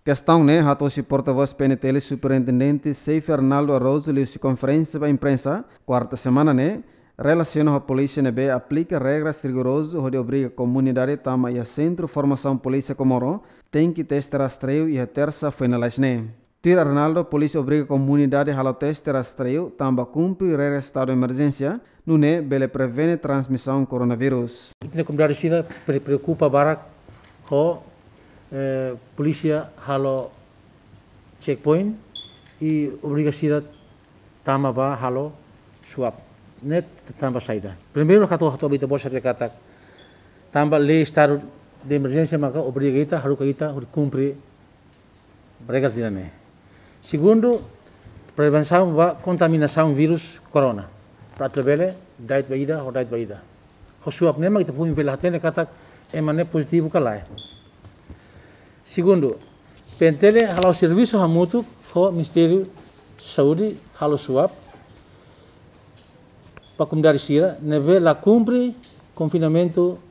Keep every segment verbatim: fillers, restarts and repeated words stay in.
Questão né, hatosi porta-voz P N T L Superintendente Seife Arnaldo Arroso lhe conferência para imprensa quarta semana né, relaciona a polícia nebe aplica regras rigorosas onde obriga a comunidade tama e a centro formação polícia Comoro tem que testar rastreio e a terça finaliza né. Tira Arnaldo, polícia obriga a comunidade a testar rastreio tamba cumpre regras estado de emergência no né, bele prevene transmissão coronavírus. A comunidade sira preocupa barak com eh, polícia halo checkpoint e obriga sira tama ba halo swap. Net tambah saída. Primeiro kata kata kita boleh saya kata tambah lei estado de emergência maka obriga kita harus kita harus cumprir regras dina né. Segundo, prevenção da contaminação vírus corona. Para trabalhar dait baida ou dait baida. Hosuap nema kita pun pela hatene kata emane positivo kalai. Segundo, pentele halau serviço hamutu ho Ministério Saúde halau suap para a comunidade sira, neve la cumpre confinamento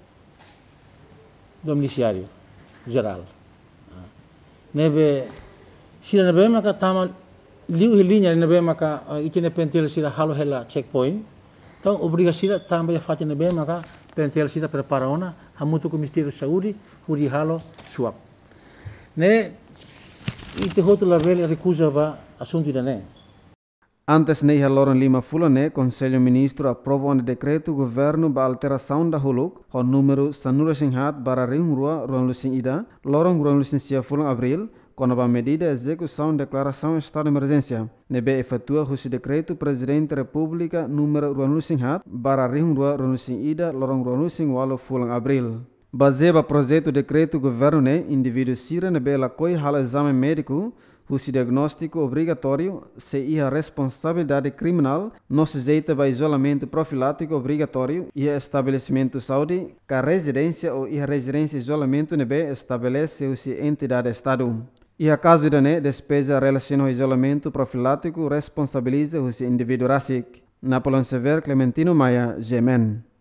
domiciliário geral. Neve sira neve maka tama liu hilinha neve maka itine pentel sira halo hela checkpoint. Então obriga sira tama ya fati neve maka pentel sira prepara ona hamutu com o Ministério da Saúde huri halo suap. Ne ite hoto la vele recusa ba assunto da ne. Antes nei Loren Lima Fula né, Conselho Ministro aprova um decreto governo para alteração da huluk, o número sanura singhat para ring rua ruang lusing ida, lorong ruang lusing sia fulang abril, com a medida execução declaração estado de emergência. Nebe efetua o decreto Presidente da República número ruang lusing hat para ring rua ruang lusing ida, lorong ruang lusing walo fulang abril. Baseado projeto decreto governo né, indivíduo sira nebe la coi hal exame médico, o diagnóstico obrigatório se a responsabilidade criminal não sujeita a isolamento profilático obrigatório e a estabelecimento de saúde, que a residência ou a residência de isolamento nebe estabelece o entidade Estado. E a caso da né, despesa relacionada ao isolamento profilático responsabiliza o indivíduo racic. Napoleão Severo, Clementino Maia, Gemen.